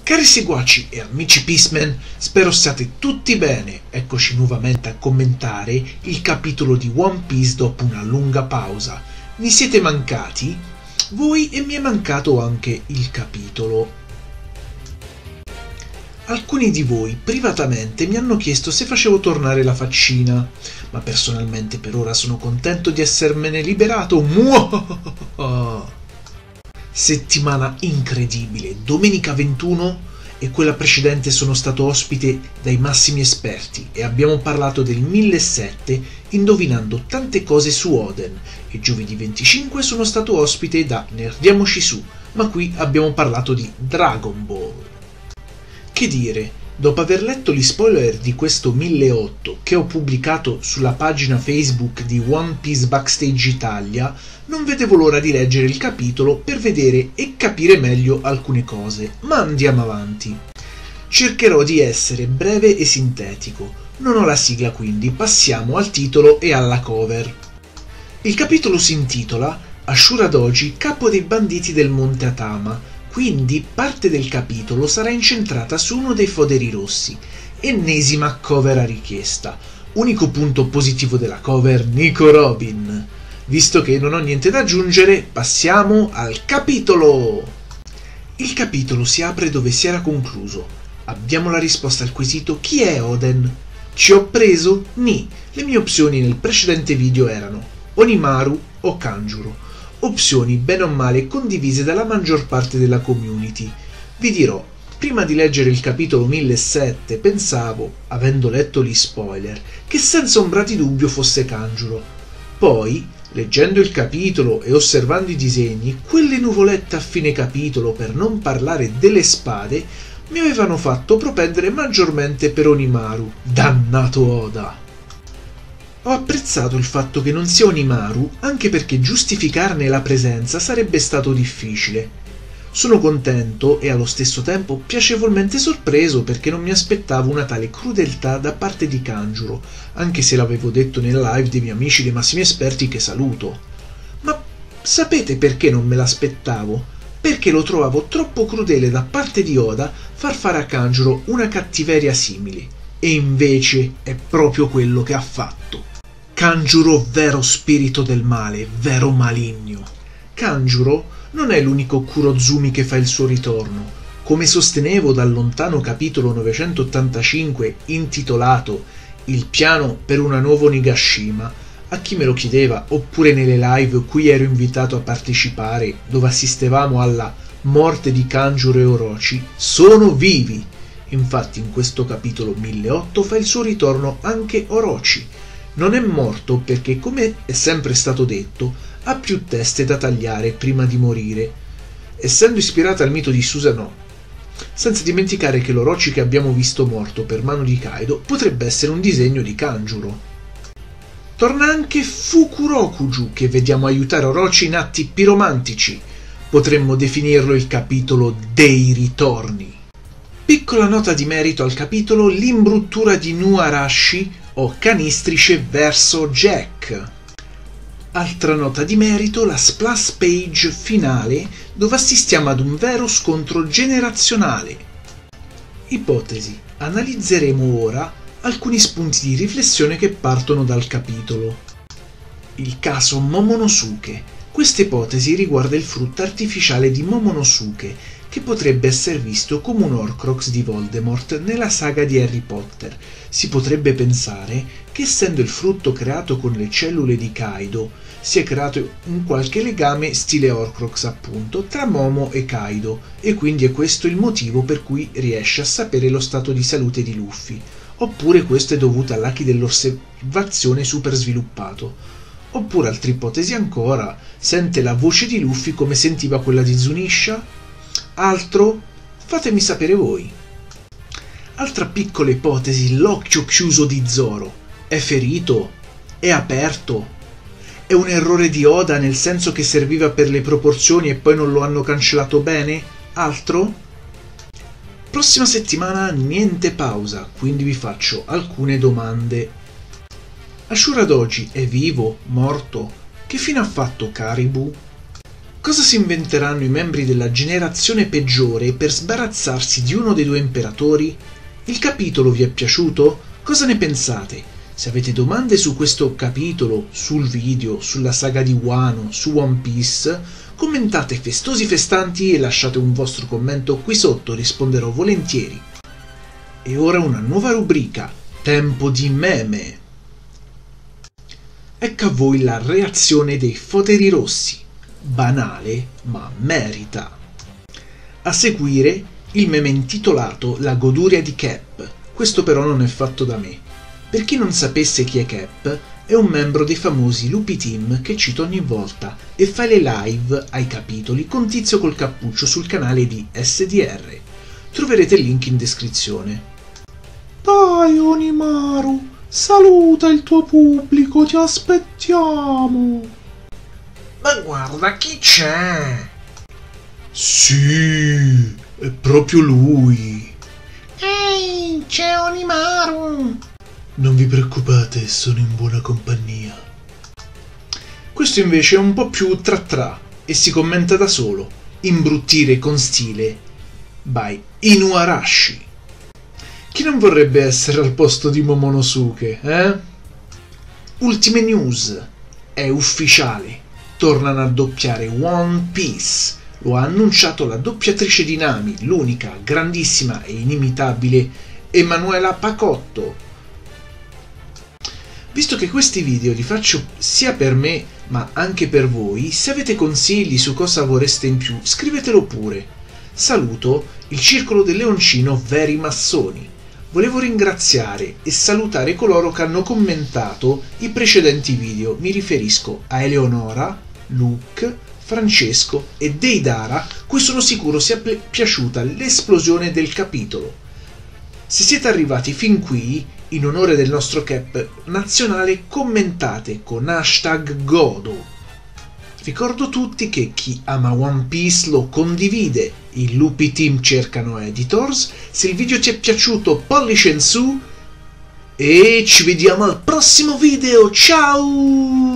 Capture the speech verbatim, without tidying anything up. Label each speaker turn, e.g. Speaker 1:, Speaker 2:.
Speaker 1: Cari seguaci e amici Peaceman, spero siate tutti bene. Eccoci nuovamente a commentare il capitolo di One Piece dopo una lunga pausa. Mi siete mancati? Voi e mi è mancato anche il capitolo. Alcuni di voi privatamente mi hanno chiesto se facevo tornare la faccina, ma personalmente per ora sono contento di essermene liberato. Muah! Settimana incredibile, domenica ventuno e quella precedente sono stato ospite dai massimi esperti e abbiamo parlato del millesettecento indovinando tante cose su Oden, e giovedì venticinque sono stato ospite da Nerdiamoci Su, ma qui abbiamo parlato di Dragon Ball. Che dire, dopo aver letto gli spoiler di questo milleottocento che ho pubblicato sulla pagina Facebook di One Piece Backstage Italia, non vedevo l'ora di leggere il capitolo per vedere e capire meglio alcune cose, ma andiamo avanti. Cercherò di essere breve e sintetico, non ho la sigla quindi passiamo al titolo e alla cover. Il capitolo si intitola Ashura Doji, capo dei banditi del Monte Atama, quindi parte del capitolo sarà incentrata su uno dei foderi rossi, ennesima cover a richiesta. Unico punto positivo della cover, Nico Robin. Visto che non ho niente da aggiungere, passiamo al capitolo! Il capitolo si apre dove si era concluso. Abbiamo la risposta al quesito chi è Oden? Ci ho preso? Ni. Le mie opzioni nel precedente video erano Onimaru o Kanjuro. Opzioni bene o male condivise dalla maggior parte della community. Vi dirò, prima di leggere il capitolo millesettecento pensavo, avendo letto gli spoiler, che senza ombra di dubbio fosse Kanjuro. Poi, leggendo il capitolo e osservando i disegni, quelle nuvolette a fine capitolo, per non parlare delle spade, mi avevano fatto propendere maggiormente per Onimaru. Dannato Oda! Ho apprezzato il fatto che non sia Onimaru, anche perché giustificarne la presenza sarebbe stato difficile. Sono contento e allo stesso tempo piacevolmente sorpreso perché non mi aspettavo una tale crudeltà da parte di Kanjuro, anche se l'avevo detto nella live dei miei amici dei massimi esperti che saluto. Ma sapete perché non me l'aspettavo? Perché lo trovavo troppo crudele da parte di Oda far fare a Kanjuro una cattiveria simile. E invece è proprio quello che ha fatto. Kanjuro, vero spirito del male, vero maligno. Kanjuro non è l'unico Kurozumi che fa il suo ritorno. Come sostenevo dal lontano capitolo novecentottantacinque intitolato Il piano per una nuova Onigashima, a chi me lo chiedeva, oppure nelle live cui ero invitato a partecipare dove assistevamo alla morte di Kanjuro e Orochi, sono vivi. Infatti in questo capitolo milleottocento fa il suo ritorno anche Orochi. Non è morto perché, come è sempre stato detto, ha più teste da tagliare prima di morire, essendo ispirata al mito di Susanoo. Senza dimenticare che l'Orochi che abbiamo visto morto per mano di Kaido potrebbe essere un disegno di Kanjuro. Torna anche Fukurokuju, che vediamo aiutare Orochi in atti piromantici. Potremmo definirlo il capitolo dei ritorni. Piccola nota di merito al capitolo, l'imbruttura di Nuarashi o Canistrice verso Jack. Altra nota di merito, la splash page finale dove assistiamo ad un vero scontro generazionale. Ipotesi. Analizzeremo ora alcuni spunti di riflessione che partono dal capitolo. Il caso Momonosuke. Questa ipotesi riguarda il frutto artificiale di Momonosuke, che potrebbe essere visto come un Horcrux di Voldemort nella saga di Harry Potter. Si potrebbe pensare che, essendo il frutto creato con le cellule di Kaido, sia creato un qualche legame stile Horcrux appunto tra Momo e Kaido, e quindi è questo il motivo per cui riesce a sapere lo stato di salute di Luffy. Oppure questo è dovuto all'Haki dell'osservazione super sviluppato. Oppure, altra ipotesi ancora, sente la voce di Luffy come sentiva quella di Zunisha? Altro? Fatemi sapere voi. Altra piccola ipotesi, l'occhio chiuso di Zoro. È ferito? È aperto? È un errore di Oda nel senso che serviva per le proporzioni e poi non lo hanno cancellato bene? Altro? Prossima settimana niente pausa, quindi vi faccio alcune domande. Ashura Doji è vivo? Morto? Che fine ha fatto Karibu? Cosa si inventeranno i membri della generazione peggiore per sbarazzarsi di uno dei due imperatori? Il capitolo vi è piaciuto? Cosa ne pensate? Se avete domande su questo capitolo, sul video, sulla saga di Wano, su One Piece, commentate festosi festanti e lasciate un vostro commento qui sotto, risponderò volentieri. E ora una nuova rubrica, tempo di meme. Ecco a voi la reazione dei Foderi Rossi. Banale, ma merita. A seguire il meme intitolato La goduria di Cap. Questo però non è fatto da me. Per chi non sapesse chi è Cap, è un membro dei famosi Lupi Team che cito ogni volta e fa le live ai capitoli con Tizio col Cappuccio sul canale di S D R. Troverete il link in descrizione.
Speaker 2: Dai Onimaru, saluta il tuo pubblico, ti aspettiamo.
Speaker 3: Ma guarda chi c'è!
Speaker 1: Sì, è proprio lui.
Speaker 3: Ehi, c'è Onimaru!
Speaker 1: Non vi preoccupate, sono in buona compagnia. Questo invece è un po' più tra tra e si commenta da solo. Imbruttire con stile by Inuarashi. Chi non vorrebbe essere al posto di Momonosuke, eh? Ultime news. È ufficiale. Tornano a doppiare One Piece. Lo ha annunciato la doppiatrice di Nami, l'unica, grandissima e inimitabile Emanuela Pacotto. Visto che questi video li faccio sia per me ma anche per voi, se avete consigli su cosa vorreste in più, scrivetelo pure. Saluto il Circolo del Leoncino Veri Massoni. Volevo ringraziare e salutare coloro che hanno commentato i precedenti video. Mi riferisco a Eleonora, Luke, Francesco e Deidara, cui sono sicuro sia piaciuta l'esplosione del capitolo. Se siete arrivati fin qui, in onore del nostro cap nazionale, commentate con hashtag Godo. Ricordo tutti che chi ama One Piece lo condivide, i Lupi Team cercano editors, se il video ti è piaciuto pollice in su e ci vediamo al prossimo video, ciao!